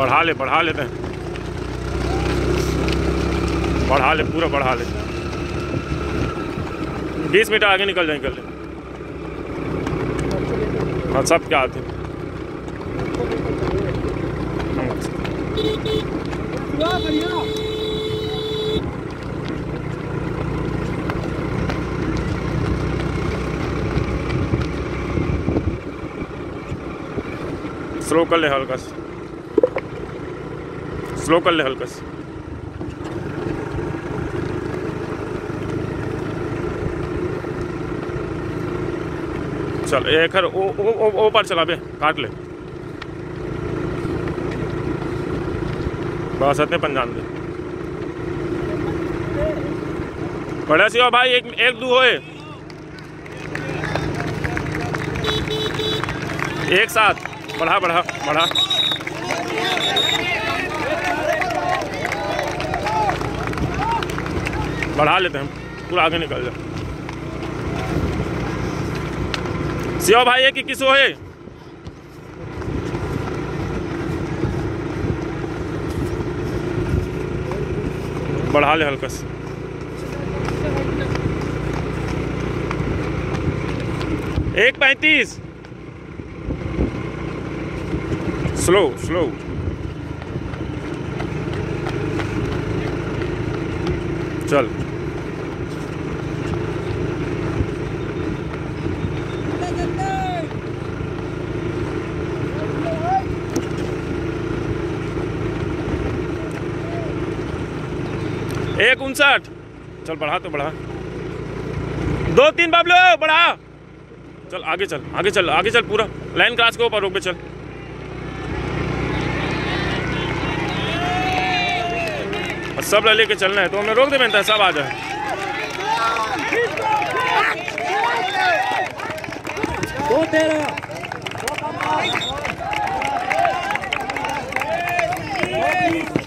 बढ़ा लेते हैं, बढ़ा ले, पूरा बढ़ा ले। 20 मीटर आगे निकल जाए, निकल जाए। हाँ सब क्या आते हैं। स्लो कर ले हल्का से, स्लो कर ले हल्का से। चल एक ओ पर चला बे, काट ले बस, इतने पंजान दे। बढ़िया सी हो भाई, एक दो होए एक साथ। बढ़ा बढ़ा बढ़ा, बढ़ा लेते हैं, पूरा आगे निकल जाए। सियो भाई है कि किसो है? बढ़ा ले हल्का से। एक 35, स्लो स्लो। चल एक 59। चल बढ़ा तो बढ़ा, 2-3 बाबलो बढ़ा। चल आगे चल, आगे चल, आगे चल, पूरा लाइन क्रॉस के ऊपर रोक पे चल। सब लेके चलना है तो हमें रोक दे, बनता है सब आ जाए। दो 13